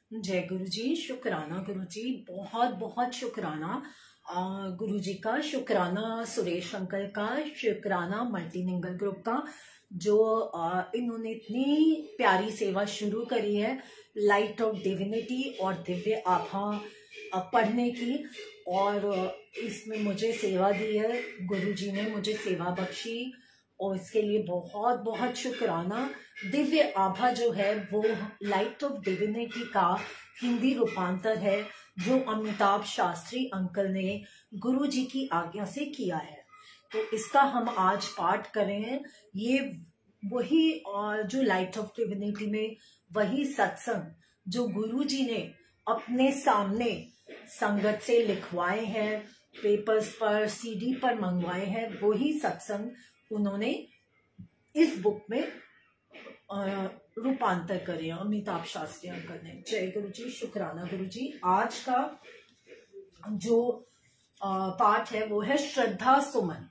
जय गुरु जी। शुक्राना गुरु जी, बहुत बहुत शुक्राना गुरु जी का, शुक्राना सुरेश अंकल का, शुक्राना मल्टीलिंगल ग्रुप का, जो इन्होंने इतनी प्यारी सेवा शुरू करी है लाइट ऑफ डिविनिटी और दिव्य आभा पढ़ने की। और इसमें मुझे सेवा दी है, गुरु जी ने मुझे सेवा बख्शी और इसके लिए बहुत बहुत शुक्राना। दिव्य आभा जो है वो लाइट ऑफ डिविनिटी का हिंदी रूपांतर है जो अमिताभ शास्त्री अंकल ने गुरु जी की आज्ञा से किया है। तो इसका हम आज पाठ करें। ये वही जो लाइट ऑफ डिविनिटी में वही सत्संग जो गुरु जी ने अपने सामने संगत से लिखवाए हैं, पेपर्स पर, सीडी पर मंगवाए हैं, वही सत्संग उन्होंने इस बुक में रूपांतर करे अमिताभ शास्त्री अंकल ने। जय गुरु जी, शुक्राना गुरु जी। आज का जो पाठ है वो है श्रद्धा सुमन।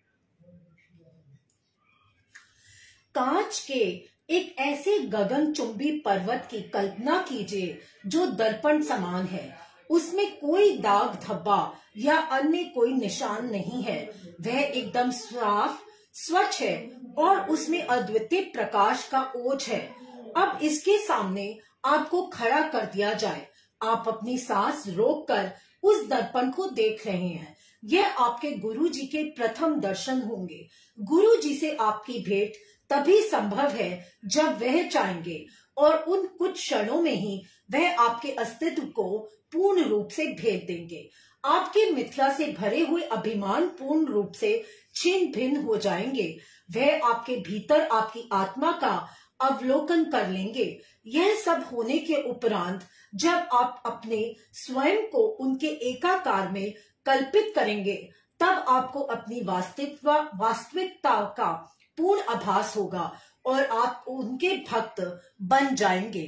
कांच के एक ऐसे गगनचुंबी पर्वत की कल्पना कीजिए जो दर्पण समान है। उसमें कोई दाग धब्बा या अन्य कोई निशान नहीं है। वह एकदम साफ स्वच्छ है और उसमें अद्वितीय प्रकाश का ओज है। अब इसके सामने आपको खड़ा कर दिया जाए। आप अपनी सांस रोककर उस दर्पण को देख रहे हैं। यह आपके गुरु जी के प्रथम दर्शन होंगे। गुरु जी से आपकी भेंट तभी संभव है जब वह चाहेंगे और उन कुछ क्षणों में ही वह आपके अस्तित्व को पूर्ण रूप से भेद देंगे। आपके मिथ्या से भरे हुए अभिमान पूर्ण रूप से छिन्न भिन्न हो जाएंगे। वह आपके भीतर आपकी आत्मा का अवलोकन कर लेंगे। यह सब होने के उपरांत जब आप अपने स्वयं को उनके एकाकार में कल्पित करेंगे तब आपको अपनी वास्तविकता का पूर्ण आभास होगा और आप उनके भक्त बन जाएंगे।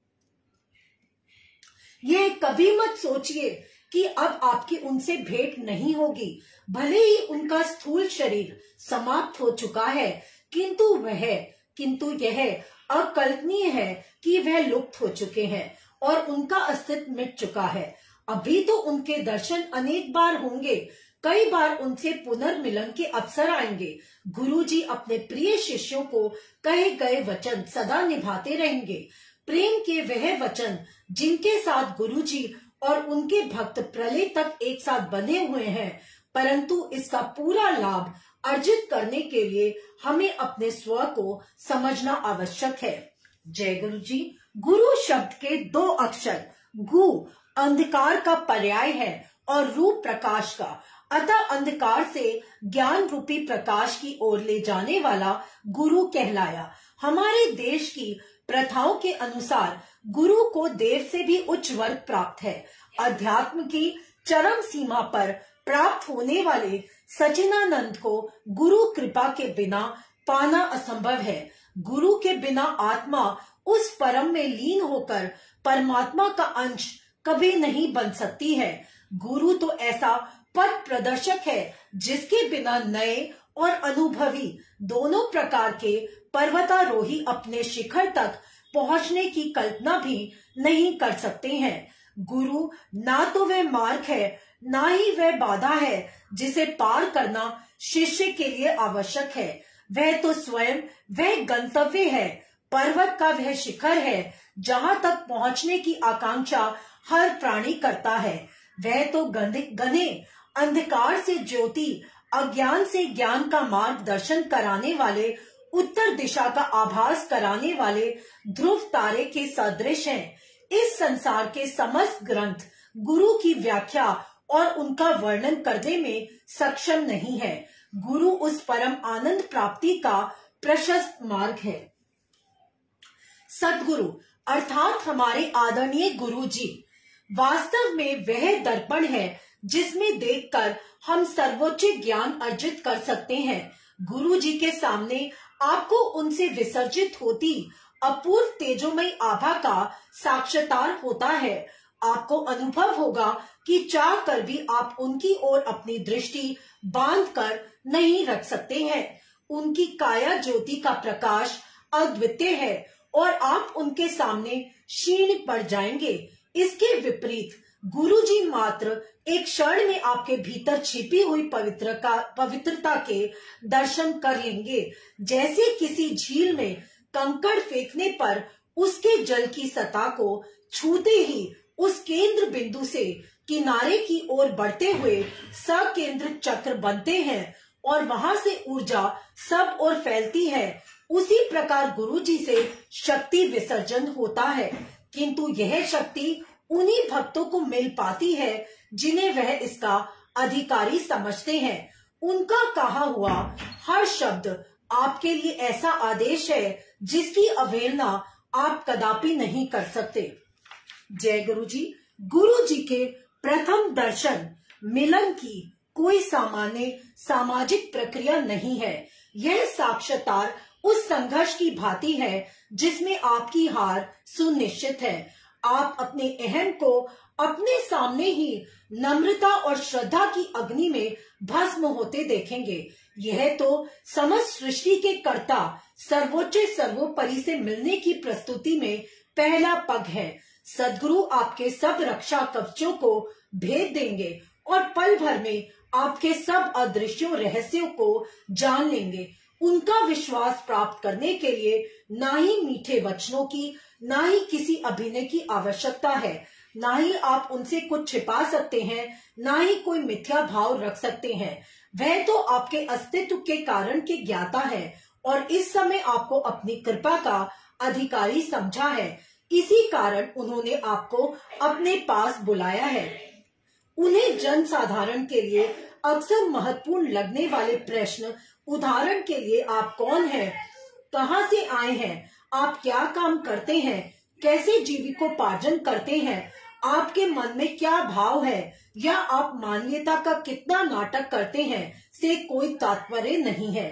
ये कभी मत सोचिए कि अब आपकी उनसे भेंट नहीं होगी। भले ही उनका स्थूल शरीर समाप्त हो चुका है, किंतु यह अकल्पनीय है कि वह लुप्त हो चुके हैं और उनका अस्तित्व मिट चुका है। अभी तो उनके दर्शन अनेक बार होंगे। कई बार उनसे पुनर्मिलन के अवसर आएंगे। गुरुजी अपने प्रिय शिष्यों को कहे गए वचन सदा निभाते रहेंगे। प्रेम के वह वचन जिनके साथ गुरुजी और उनके भक्त प्रलय तक एक साथ बंधे हुए हैं। परंतु इसका पूरा लाभ अर्जित करने के लिए हमें अपने स्व को समझना आवश्यक है। जय गुरु जी। गुरु शब्द के दो अक्षर गु अंधकार का पर्याय है और रू प्रकाश का। अतः अंधकार से ज्ञान रूपी प्रकाश की ओर ले जाने वाला गुरु कहलाया। हमारे देश की प्रथाओं के अनुसार गुरु को देव से भी उच्च वर्ग प्राप्त है। अध्यात्म की चरम सीमा पर प्राप्त होने वाले सच्चिदानंद को गुरु कृपा के बिना पाना असंभव है। गुरु के बिना आत्मा उस परम में लीन होकर परमात्मा का अंश कभी नहीं बन सकती है। गुरु तो ऐसा पथ प्रदर्शक है जिसके बिना नए और अनुभवी दोनों प्रकार के पर्वतारोही अपने शिखर तक पहुंचने की कल्पना भी नहीं कर सकते हैं। गुरु ना तो वह मार्ग है, ना ही वह बाधा है जिसे पार करना शिष्य के लिए आवश्यक है। वह तो स्वयं वह गंतव्य है, पर्वत का वह शिखर है जहां तक पहुंचने की आकांक्षा हर प्राणी करता है। वह तो घने अंधकार से ज्योति, अज्ञान से ज्ञान का मार्गदर्शन कराने वाले, उत्तर दिशा का आभास कराने वाले ध्रुव तारे के सदृश हैं। इस संसार के समस्त ग्रंथ गुरु की व्याख्या और उनका वर्णन करने में सक्षम नहीं है। गुरु उस परम आनंद प्राप्ति का प्रशस्त मार्ग है। सद्गुरु अर्थात हमारे आदरणीय गुरु जी वास्तव में वह दर्पण है जिसमें देखकर हम सर्वोच्च ज्ञान अर्जित कर सकते हैं। गुरु जी के सामने आपको उनसे विसर्जित होती अपूर्व तेजोमयी आभा का साक्षात्कार होता है। आपको अनुभव होगा कि चाह कर भी आप उनकी ओर अपनी दृष्टि बांध कर नहीं रख सकते हैं। उनकी काया ज्योति का प्रकाश अद्वितीय है और आप उनके सामने क्षीण पड़ जाएंगे। इसके विपरीत गुरुजी मात्र एक क्षण में आपके भीतर छिपी हुई पवित्रता के दर्शन कर लेंगे। जैसे किसी झील में कंकड़ फेंकने पर उसके जल की सतह को छूते ही उस केंद्र बिंदु से किनारे की ओर बढ़ते हुए सकेंद्रित चक्र बनते हैं और वहां से ऊर्जा सब ओर फैलती है, उसी प्रकार गुरुजी से शक्ति विसर्जन होता है। किंतु यह शक्ति उन्हीं भक्तों को मिल पाती है जिन्हें वह इसका अधिकारी समझते हैं। उनका कहा हुआ हर शब्द आपके लिए ऐसा आदेश है जिसकी अवहेलना आप कदापि नहीं कर सकते। जय गुरुजी। गुरुजी के प्रथम दर्शन मिलन की कोई सामान्य सामाजिक प्रक्रिया नहीं है। यह साक्षात्कार उस संघर्ष की भांति है जिसमें आपकी हार सुनिश्चित है। आप अपने अहम को अपने सामने ही नम्रता और श्रद्धा की अग्नि में भस्म होते देखेंगे। यह तो समस्त सृष्टि के कर्ता सर्वोच्च सर्वोपरि से मिलने की प्रस्तुति में पहला पग है। सद्गुरु आपके सब रक्षा कवचों को भेद देंगे और पल भर में आपके सब अदृश्यों रहस्यों को जान लेंगे। उनका विश्वास प्राप्त करने के लिए ना ही मीठे वचनों की, ना ही किसी अभिनय की आवश्यकता है, ना ही आप उनसे कुछ छिपा सकते हैं, ना ही कोई मिथ्या भाव रख सकते हैं। वह तो आपके अस्तित्व के कारण के ज्ञाता है और इस समय आपको अपनी कृपा का अधिकारी समझा है। इसी कारण उन्होंने आपको अपने पास बुलाया है। उन्हें जन साधारण के लिए अक्सर महत्वपूर्ण लगने वाले प्रश्न, उदाहरण के लिए आप कौन हैं, कहां से आए हैं, आप क्या काम करते हैं, कैसे जीविकोपार्जन करते हैं, आपके मन में क्या भाव है, या आप मानवीयता का कितना नाटक करते हैं, से कोई तात्पर्य नहीं है,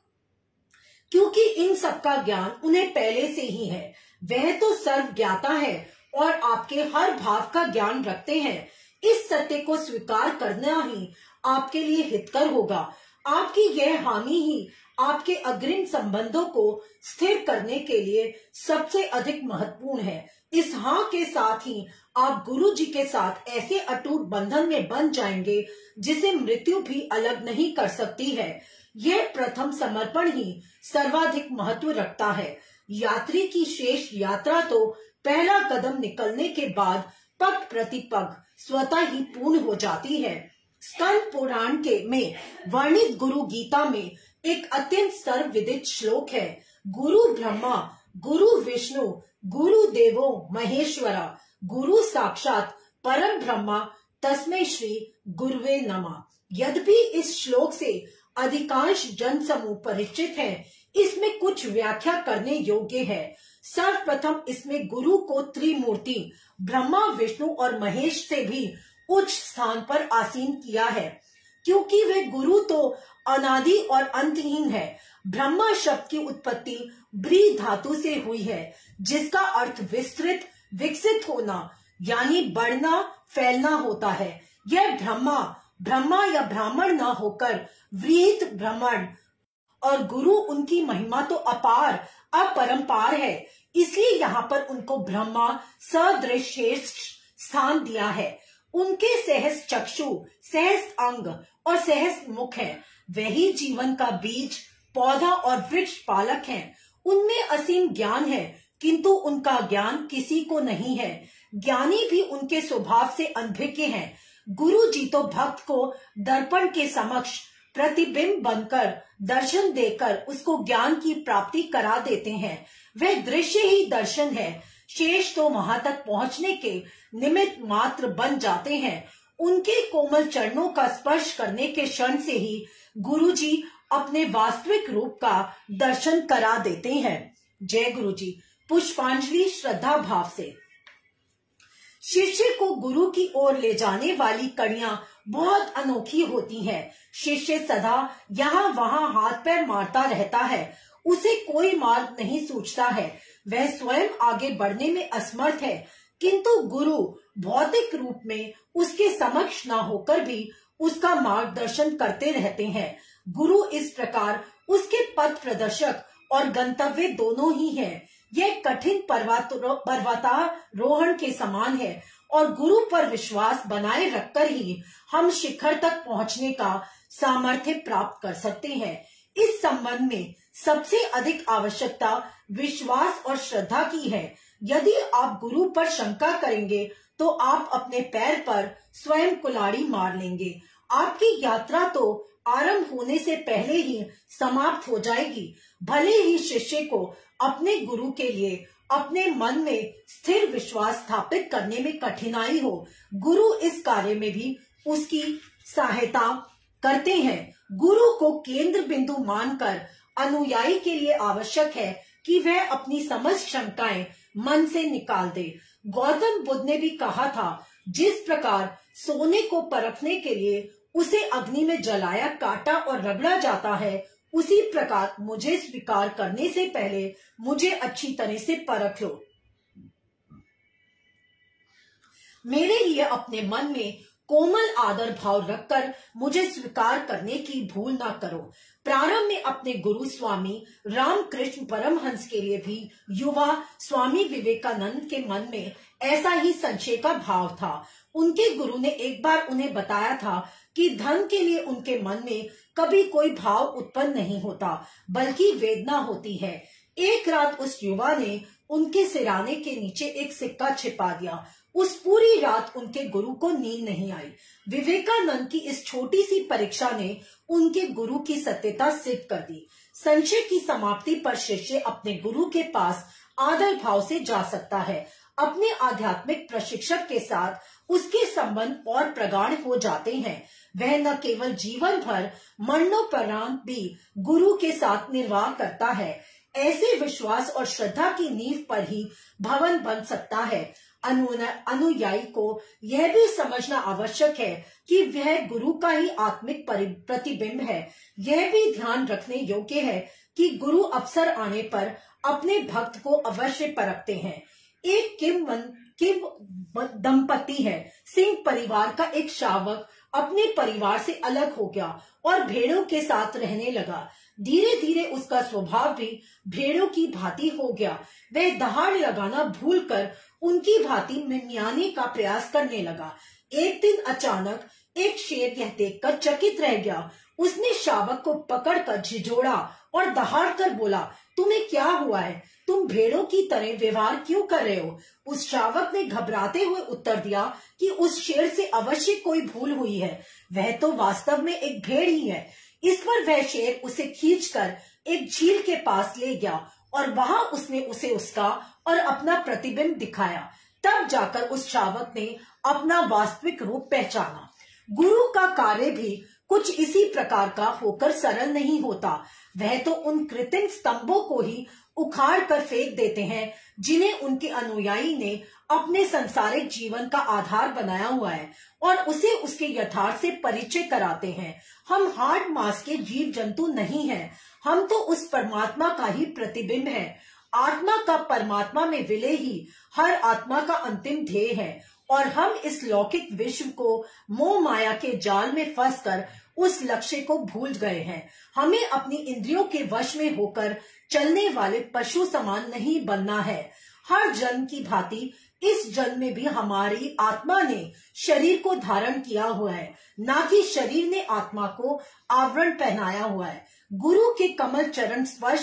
क्योंकि इन सब का ज्ञान उन्हें पहले से ही है। वह तो सर्वज्ञाता है और आपके हर भाव का ज्ञान रखते हैं। इस सत्य को स्वीकार करना ही आपके लिए हितकर होगा। आपकी यह हामी ही आपके अग्रिम संबंधों को स्थिर करने के लिए सबसे अधिक महत्वपूर्ण है। इस हाँ के साथ ही आप गुरु जी के साथ ऐसे अटूट बंधन में बन जाएंगे जिसे मृत्यु भी अलग नहीं कर सकती है। यह प्रथम समर्पण ही सर्वाधिक महत्व रखता है। यात्री की शेष यात्रा तो पहला कदम निकलने के बाद पग प्रति पग स्वतः ही पूर्ण हो जाती है। स्कंद पुराण में वर्णित गुरु गीता में एक अत्यंत सर्वविदित श्लोक है। गुरु ब्रह्मा गुरु विष्णु गुरु देवो महेश्वरा गुरु साक्षात परम ब्रह्मा तस्मै श्री गुरुवे नमः। यद्यपि इस श्लोक से अधिकांश जन समूह परिचित है, इसमें कुछ व्याख्या करने योग्य है। सर्वप्रथम इसमें गुरु को त्रिमूर्ति ब्रह्मा विष्णु और महेश से भी उच्च स्थान पर आसीन किया है, क्योंकि वे गुरु तो अनादि और अंतहीन है। ब्रह्मा शब्द की उत्पत्ति ब्री धातु से हुई है, जिसका अर्थ विस्तृत विकसित होना यानी बढ़ना फैलना होता है। यह ब्रह्मा या ब्राह्मण न होकर वृहत ब्रह्मण, और गुरु उनकी महिमा तो अपार अपरंपार है, इसलिए यहाँ पर उनको ब्रह्मा सदृश स्थान दिया है। उनके सहस चक्षु, सहस अंग और सहस मुख है। वही जीवन का बीज, पौधा और वृक्ष पालक हैं। उनमें असीम ज्ञान है, किंतु उनका ज्ञान किसी को नहीं है। ज्ञानी भी उनके स्वभाव से अनभिज्ञ हैं। गुरु जी तो भक्त को दर्पण के समक्ष प्रतिबिंब बनकर दर्शन देकर उसको ज्ञान की प्राप्ति करा देते हैं। वह दृश्य ही दर्शन है, शेष तो वहां तक पहुंचने के निमित्त मात्र बन जाते हैं। उनके कोमल चरणों का स्पर्श करने के क्षण से ही गुरु जी अपने वास्तविक रूप का दर्शन करा देते हैं। जय गुरु जी। पुष्पांजलि श्रद्धा भाव से। शिष्य को गुरु की ओर ले जाने वाली कड़ियां बहुत अनोखी होती हैं। शिष्य सदा यहाँ वहाँ हाथ पैर मारता रहता है, उसे कोई मार्ग नहीं सूझता है, वह स्वयं आगे बढ़ने में असमर्थ है। किंतु गुरु भौतिक रूप में उसके समक्ष न होकर भी उसका मार्गदर्शन करते रहते हैं। गुरु इस प्रकार उसके पथ प्रदर्शक और गंतव्य दोनों ही है। यह कठिन पर्वतारोहण के समान है और गुरु पर विश्वास बनाए रखकर ही हम शिखर तक पहुंचने का सामर्थ्य प्राप्त कर सकते हैं। इस संबंध में सबसे अधिक आवश्यकता विश्वास और श्रद्धा की है। यदि आप गुरु पर शंका करेंगे तो आप अपने पैर पर स्वयं कुल्हाड़ी मार लेंगे। आपकी यात्रा तो आरंभ होने से पहले ही समाप्त हो जाएगी। भले ही शिष्य को अपने गुरु के लिए अपने मन में स्थिर विश्वास स्थापित करने में कठिनाई हो, गुरु इस कार्य में भी उसकी सहायता करते हैं। गुरु को केंद्र बिंदु मानकर अनुयायी के लिए आवश्यक है कि वह अपनी समस्त शंकाएं मन से निकाल दे। गौतम बुद्ध ने भी कहा था, जिस प्रकार सोने को परखने के लिए उसे अग्नि में जलाया, काटा और रगड़ा जाता है, उसी प्रकार मुझे स्वीकार करने से पहले मुझे अच्छी तरह से परख लो। मेरे लिए अपने मन में कोमल आदर भाव रखकर मुझे स्वीकार करने की भूल ना करो। प्रारंभ में अपने गुरु स्वामी रामकृष्ण परमहंस के लिए भी युवा स्वामी विवेकानंद के मन में ऐसा ही संशय का भाव था। उनके गुरु ने एक बार उन्हें बताया था कि धन के लिए उनके मन में कभी कोई भाव उत्पन्न नहीं होता, बल्कि वेदना होती है। एक रात उस युवा ने उनके सिराने के नीचे एक सिक्का छिपा दिया। उस पूरी रात उनके गुरु को नींद नहीं आई। विवेकानंद की इस छोटी सी परीक्षा ने उनके गुरु की सत्यता सिद्ध कर दी। संशय की समाप्ति पर शिष्य अपने गुरु के पास आदर भाव से जा सकता है। अपने आध्यात्मिक प्रशिक्षक के साथ उसके संबंध और प्रगाढ़ हो जाते हैं। वह न केवल जीवन भर मरणोपरांत भी गुरु के साथ निर्वाह करता है। ऐसे विश्वास और श्रद्धा की नींव पर ही भवन बन सकता है। अनुयायी को यह भी समझना आवश्यक है कि वह गुरु का ही आत्मिक प्रतिबिंब है। यह भी ध्यान रखने योग्य है कि गुरु अवसर आने पर अपने भक्त को अवश्य परखते हैं। एक किम दंपति है। सिंह परिवार का एक शावक अपने परिवार से अलग हो गया और भेड़ों के साथ रहने लगा। धीरे धीरे उसका स्वभाव भी भेड़ों की भांति हो गया। वह दहाड़ लगाना भूलकर उनकी भांति मिमियाने का प्रयास करने लगा। एक दिन अचानक एक शेर यह देखकर चकित रह गया। उसने शावक को पकड़कर झिझोड़ा और दहाड़ कर बोला, तुम्हें क्या हुआ है? तुम भेड़ों की तरह व्यवहार क्यों कर रहे हो? उस शावक ने घबराते हुए उत्तर दिया कि उस शेर से अवश्य कोई भूल हुई है। वह तो वास्तव में एक भेड़ ही है। इस पर वह शेर उसे खींचकर एक झील के पास ले गया और वहां उसने उसे उसका और अपना प्रतिबिंब दिखाया। तब जाकर उस शावक ने अपना वास्तविक रूप पहचाना। गुरु का कार्य भी कुछ इसी प्रकार का होकर सरल नहीं होता। वह तो उन कृत्रिम स्तंभों को ही उखाड़ कर फेंक देते हैं जिन्हें उनके अनुयायी ने अपने सांसारिक जीवन का आधार बनाया हुआ है और उसे उसके यथार्थ से परिचय कराते हैं। हम हाड़ मांस के जीव जंतु नहीं हैं। हम तो उस परमात्मा का ही प्रतिबिंब है। आत्मा का परमात्मा में विलय ही हर आत्मा का अंतिम ध्येय है और हम इस लौकिक विश्व को मोह माया के जाल में फंसकर उस लक्ष्य को भूल गए हैं। हमें अपनी इंद्रियों के वश में होकर चलने वाले पशु समान नहीं बनना है। हर जन्म की भांति इस जन्म में भी हमारी आत्मा ने शरीर को धारण किया हुआ है, ना कि शरीर ने आत्मा को आवरण पहनाया हुआ है। गुरु के कमल चरण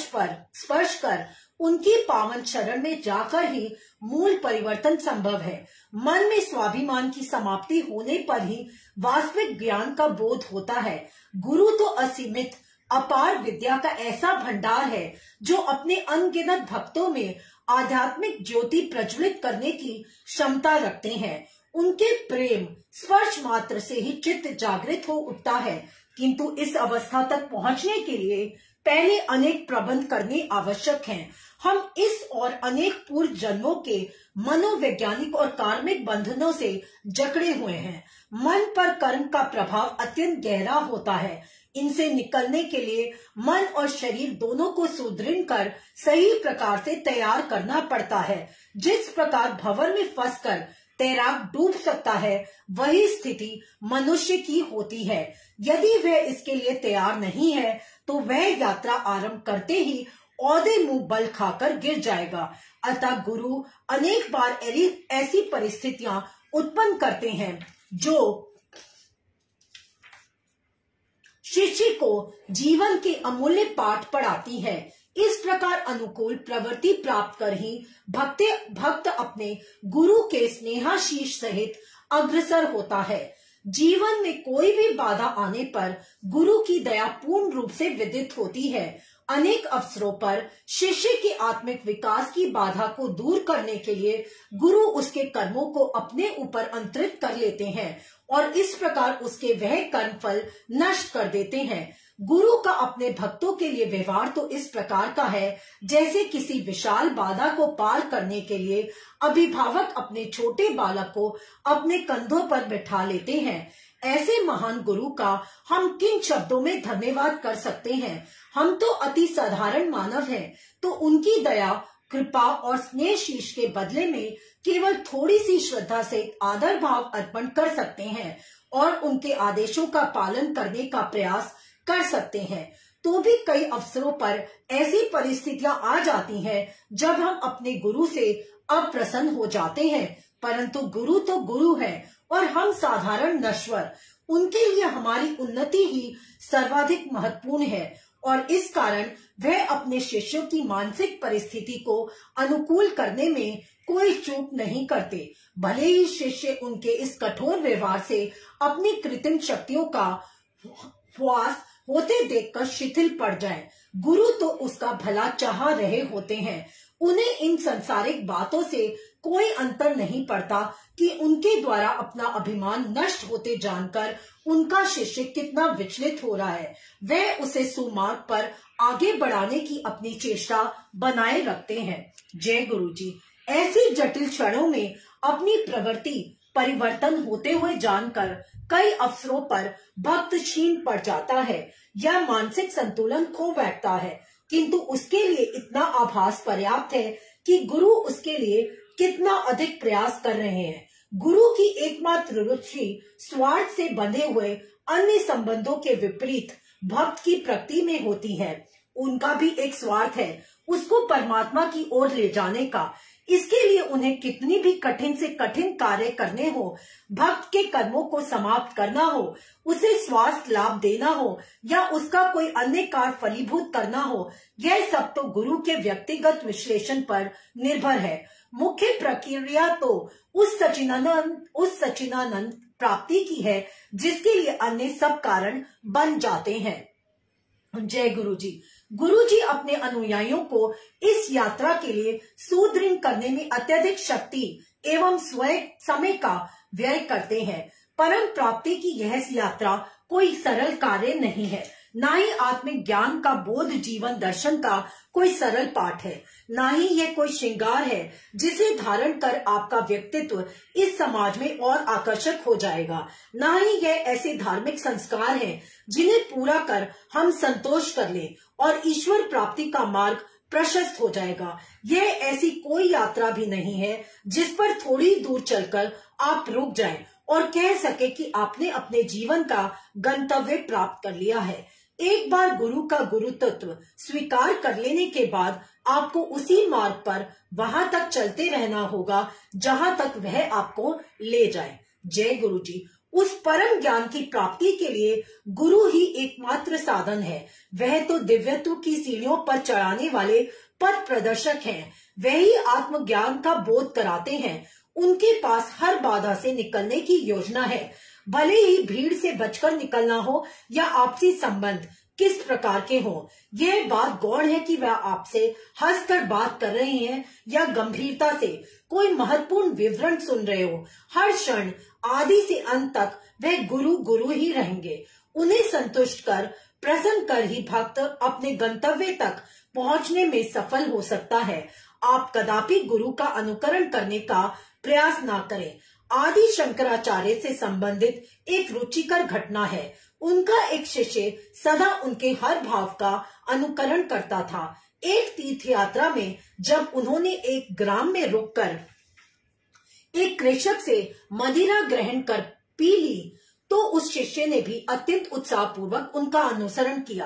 स्पर्श कर उनकी पावन चरण में जाकर ही मूल परिवर्तन संभव है। मन में स्वाभिमान की समाप्ति होने पर ही वास्तविक ज्ञान का बोध होता है। गुरु तो असीमित अपार विद्या का ऐसा भंडार है जो अपने अनगिनत भक्तों में आध्यात्मिक ज्योति प्रज्वलित करने की क्षमता रखते हैं। उनके प्रेम स्पर्श मात्र से ही चित्त जागृत हो उठता है, किंतु इस अवस्था तक पहुंचने के लिए पहले अनेक प्रबंध करने आवश्यक हैं। हम इस और अनेक पूर्व जन्मों के मनोवैज्ञानिक और कार्मिक बंधनों से जकड़े हुए हैं। मन पर कर्म का प्रभाव अत्यंत गहरा होता है। इनसे निकलने के लिए मन और शरीर दोनों को सुदृढ़ कर सही प्रकार से तैयार करना पड़ता है। जिस प्रकार भंवर में फंसकर तैराक डूब सकता है, वही स्थिति मनुष्य की होती है। यदि वह इसके लिए तैयार नहीं है तो वह यात्रा आरंभ करते ही औदे मुंह बल खाकर गिर जाएगा। अतः गुरु अनेक बार ऐसी परिस्थितियां उत्पन्न करते हैं जो शिष्य को जीवन के अमूल्य पाठ पढ़ाती है। इस प्रकार अनुकूल प्रवृत्ति प्राप्त कर ही भक्त अपने गुरु के स्नेहाशीष सहित अग्रसर होता है। जीवन में कोई भी बाधा आने पर गुरु की दया पूर्ण रूप से विदित होती है। अनेक अवसरों पर शिष्य के आत्मिक विकास की बाधा को दूर करने के लिए गुरु उसके कर्मों को अपने ऊपर अंतरित कर लेते हैं और इस प्रकार उसके वह कर्म फल नष्ट कर देते हैं। गुरु का अपने भक्तों के लिए व्यवहार तो इस प्रकार का है जैसे किसी विशाल बाधा को पार करने के लिए अभिभावक अपने छोटे बालक को अपने कंधों पर बिठा लेते हैं। ऐसे महान गुरु का हम किन शब्दों में धन्यवाद कर सकते हैं। हम तो अति साधारण मानव हैं, तो उनकी दया कृपा और स्नेह शीश के बदले में केवल थोड़ी सी श्रद्धा से आदर भाव अर्पण कर सकते हैं और उनके आदेशों का पालन करने का प्रयास कर सकते हैं। तो भी कई अवसरों पर ऐसी परिस्थितियां आ जाती हैं जब हम अपने गुरु से अप्रसन्न हो जाते हैं, परंतु गुरु तो गुरु है और हम साधारण नश्वर। उनके लिए हमारी उन्नति ही सर्वाधिक महत्वपूर्ण है और इस कारण वह अपने शिष्यों की मानसिक परिस्थिति को अनुकूल करने में कोई चूक नहीं करते। भले ही शिष्य उनके इस कठोर व्यवहार से अपनी कृत्रिम शक्तियों का ह्रास होते देखकर शिथिल पड़ जाए, गुरु तो उसका भला चाह रहे होते हैं। उन्हें इन सांसारिक बातों से कोई अंतर नहीं पड़ता कि उनके द्वारा अपना अभिमान नष्ट होते जानकर उनका शिष्य कितना विचलित हो रहा है। वह उसे सुमार्ग पर आगे बढ़ाने की अपनी चेष्टा बनाए रखते हैं। जय गुरु जी। ऐसी जटिल क्षणों में अपनी प्रवृत्ति परिवर्तन होते हुए जानकर कई अवसरों पर भक्त क्षीण पड़ जाता है या मानसिक संतुलन खो बैठता है, किंतु उसके लिए इतना आभास पर्याप्त है कि गुरु उसके लिए कितना अधिक प्रयास कर रहे हैं। गुरु की एकमात्र रुचि स्वार्थ से बंधे हुए अन्य संबंधों के विपरीत भक्त की प्रकृति में होती है। उनका भी एक स्वार्थ है, उसको परमात्मा की ओर ले जाने का। इसके लिए उन्हें कितनी भी कठिन से कठिन कार्य करने हो, भक्त के कर्मों को समाप्त करना हो, उसे स्वास्थ्य लाभ देना हो या उसका कोई अन्य कार्य फलीभूत करना हो, यह सब तो गुरु के व्यक्तिगत विश्लेषण पर निर्भर है। मुख्य प्रक्रिया तो उस सच्चिदानंद प्राप्ति की है जिसके लिए अन्य सब कारण बन जाते हैं। जय गुरु जी। गुरु जी अपने अनुयायियों को इस यात्रा के लिए सुदृढ़ करने में अत्यधिक शक्ति एवं स्वयं समय का व्यय करते हैं। परम प्राप्ति की यह यात्रा कोई सरल कार्य नहीं है, ना ही आत्मिक ज्ञान का बोध जीवन दर्शन का कोई सरल पाठ है, ना ही यह कोई श्रृंगार है जिसे धारण कर आपका व्यक्तित्व इस समाज में और आकर्षक हो जाएगा, ना ही यह ऐसे धार्मिक संस्कार हैं जिन्हें पूरा कर हम संतोष कर लें और ईश्वर प्राप्ति का मार्ग प्रशस्त हो जाएगा। यह ऐसी कोई यात्रा भी नहीं है जिस पर थोड़ी दूर चलकर आप रुक जाएं और कह सके कि आपने अपने जीवन का गंतव्य प्राप्त कर लिया है। एक बार गुरु का गुरुत्व स्वीकार कर लेने के बाद आपको उसी मार्ग पर वहां तक चलते रहना होगा जहां तक वह आपको ले जाए। जय गुरु जी। उस परम ज्ञान की प्राप्ति के लिए गुरु ही एकमात्र साधन है। वह तो दिव्यत्व की सीढ़ियों पर चढ़ाने वाले पथ प्रदर्शक हैं। वह ही आत्मज्ञान का बोध कराते हैं। उनके पास हर बाधा से निकलने की योजना है, भले ही भीड़ से बचकर निकलना हो या आपसी संबंध किस प्रकार के हो। यह बात गौण है कि वह आपसे हंसकर बात कर रहे हैं या गंभीरता से कोई महत्वपूर्ण विवरण सुन रहे हो। हर क्षण आदि से अंत तक वह गुरु गुरु ही रहेंगे। उन्हें संतुष्ट कर प्रसन्न कर ही भक्त अपने गंतव्य तक पहुंचने में सफल हो सकता है। आप कदापि गुरु का अनुकरण करने का प्रयास ना करें। आदि शंकराचार्य से संबंधित एक रुचिकर घटना है। उनका एक शिष्य सदा उनके हर भाव का अनुकरण करता था। एक तीर्थ यात्रा में जब उन्होंने एक ग्राम में रुककर एक कृषक से मदिरा ग्रहण कर पी ली तो उस शिष्य ने भी अत्यंत उत्साहपूर्वक उनका अनुसरण किया।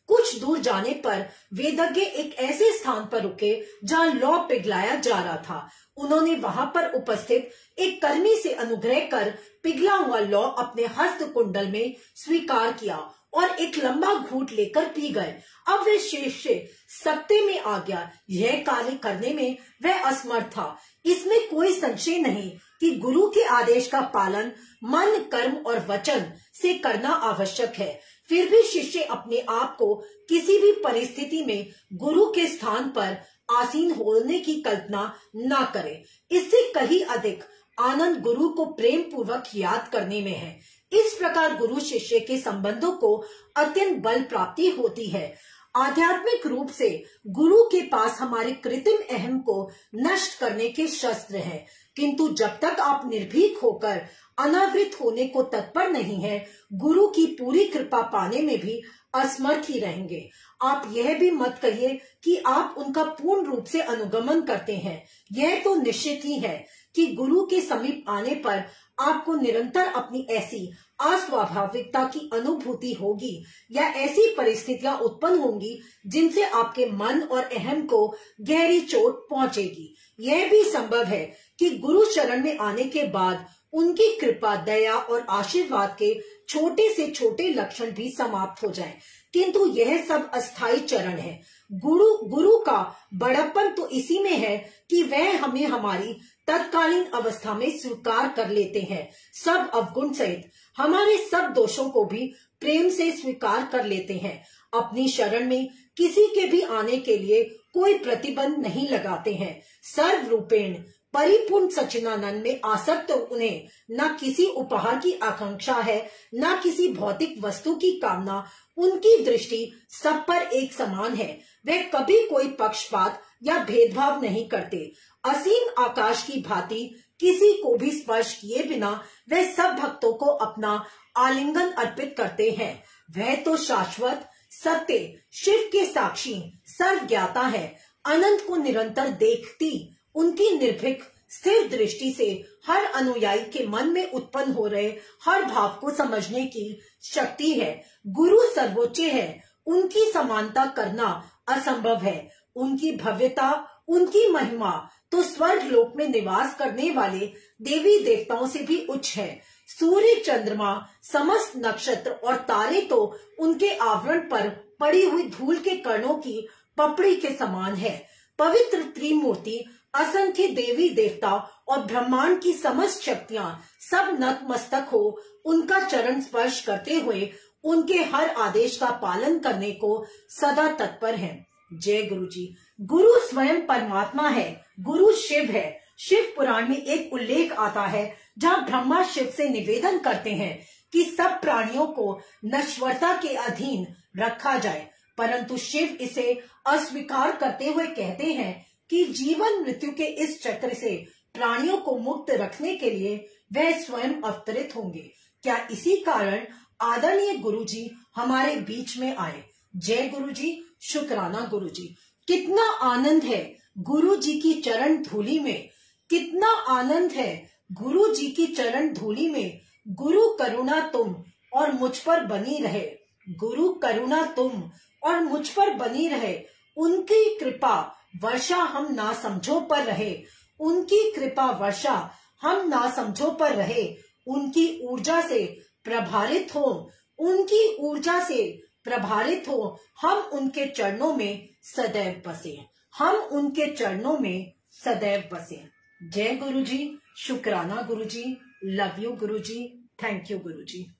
कुछ दूर जाने पर वेदज्ञ एक ऐसे स्थान पर रुके जहाँ लौ पिघलाया जा रहा था। उन्होंने वहां पर उपस्थित एक कर्मी से अनुग्रह कर पिघला हुआ लौ अपने हस्त कुंडल में स्वीकार किया और एक लंबा घूंट लेकर पी गए। अब वे शिष्य सत्ते में आ गया। यह कार्य करने में वह असमर्थ था। इसमें कोई संशय नहीं कि गुरु के आदेश का पालन मन, कर्म और वचन से करना आवश्यक है। फिर भी शिष्य अपने आप को किसी भी परिस्थिति में गुरु के स्थान पर आसीन होने की कल्पना न करे। इससे कहीं अधिक आनंद गुरु को प्रेम पूर्वक याद करने में है। इस प्रकार गुरु शिष्य के संबंधों को अत्यंत बल प्राप्ति होती है। आध्यात्मिक रूप से गुरु के पास हमारे कृत्रिम अहम को नष्ट करने के शस्त्र हैं, किंतु जब तक आप निर्भीक होकर अनावृत होने को तत्पर नहीं है, गुरु की पूरी कृपा पाने में भी असमर्थ ही रहेंगे। आप यह भी मत कहिए कि आप उनका पूर्ण रूप से अनुगमन करते हैं। यह तो निश्चित ही है कि गुरु के समीप आने पर आपको निरंतर अपनी ऐसी अस्वाभाविकता की अनुभूति होगी या ऐसी परिस्थितियां उत्पन्न होंगी जिनसे आपके मन और अहम को गहरी चोट पहुंचेगी। यह भी संभव है कि गुरु शरण में आने के बाद उनकी कृपा, दया और आशीर्वाद के छोटे से छोटे लक्षण भी समाप्त हो जाएं, किंतु यह सब अस्थायी चरण है। गुरु का बड़प्पन तो इसी में है कि वह हमें हमारी तत्कालीन अवस्था में स्वीकार कर लेते हैं। सब अवगुण सहित हमारे सब दोषों को भी प्रेम से स्वीकार कर लेते हैं। अपनी शरण में किसी के भी आने के लिए कोई प्रतिबंध नहीं लगाते हैं। सर्वरूपेण परिपूर्ण सच्चिदानंद में आसक्त उन्हें न किसी उपहार की आकांक्षा है, न किसी भौतिक वस्तु की कामना। उनकी दृष्टि सब पर एक समान है। वे कभी कोई पक्षपात या भेदभाव नहीं करते। असीम आकाश की भांति किसी को भी स्पर्श किए बिना वे सब भक्तों को अपना आलिंगन अर्पित करते हैं। वह तो शाश्वत सत्य शिव के साक्षी सर्वज्ञाता है। अनंत को निरंतर देखती उनकी निर्भीक स्थिर दृष्टि से हर अनुयायी के मन में उत्पन्न हो रहे हर भाव को समझने की शक्ति है। गुरु सर्वोच्च है, उनकी समानता करना असंभव है। उनकी भव्यता, उनकी महिमा तो स्वर्ग लोक में निवास करने वाले देवी देवताओं से भी उच्च है। सूर्य, चंद्रमा, समस्त नक्षत्र और तारे तो उनके आवरण पर पड़ी हुई धूल के कणों की पपड़ी के समान है। पवित्र त्रिमूर्ति, असंख्य देवी देवता और ब्रह्मांड की समस्त शक्तियां सब नतमस्तक हो उनका चरण स्पर्श करते हुए उनके हर आदेश का पालन करने को सदा तत्पर हैं। जय गुरु जी। गुरु स्वयं परमात्मा है, गुरु शिव है। शिव पुराण में एक उल्लेख आता है जहाँ ब्रह्मा शिव से निवेदन करते हैं कि सब प्राणियों को नश्वरता के अधीन रखा जाए, परंतु शिव इसे अस्वीकार करते हुए कहते हैं कि जीवन मृत्यु के इस चक्र से प्राणियों को मुक्त रखने के लिए वह स्वयं अवतरित होंगे। क्या इसी कारण आदरणीय गुरु जी हमारे बीच में आए। जय गुरु जी, शुक्राना गुरु जी। कितना आनंद है गुरु जी की चरण धूलि में, कितना आनंद है गुरु जी की चरण धूलि में। गुरु करुणा तुम और मुझ पर बनी रहे, गुरु करुणा तुम और मुझ पर बनी रहे। उनकी कृपा वर्षा हम ना समझो पर रहे, उनकी कृपा वर्षा हम ना समझो पर रहे। उनकी ऊर्जा से प्रभारित हो, उनकी ऊर्जा से प्रभारित हो। हम उनके चरणों में सदैव बसे, हम उनके चरणों में सदैव बसे। जय गुरु जी, शुक्राना गुरु जी, love you Guru ji, thank you Guru ji.